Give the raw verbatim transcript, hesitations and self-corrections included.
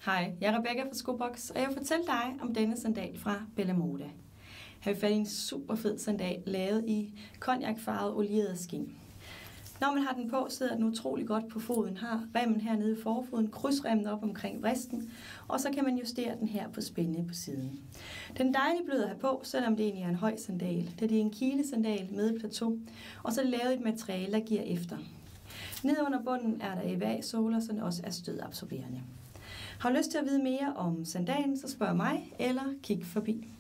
Hej, jeg er Rebecca fra Skobox, og jeg vil fortælle dig om denne sandal fra Bella Moda. Her har vi fat i en super fed sandal, lavet i cognacfarvet olieret skind. Når man har den på, sidder den utrolig godt på foden, har remmen hernede i forfoden, krydsremmen op omkring vristen, og så kan man justere den her på spændet på siden. Den er dejlig blød at have på, selvom det egentlig er en høj sandal, da det er en kilesandal med plateau, og så er det lavet et materiale, der giver efter. Nede under bunden er der E V A-såler, så den også er stødabsorberende. Har du lyst til at vide mere om sandalen, så spørg mig eller kig forbi.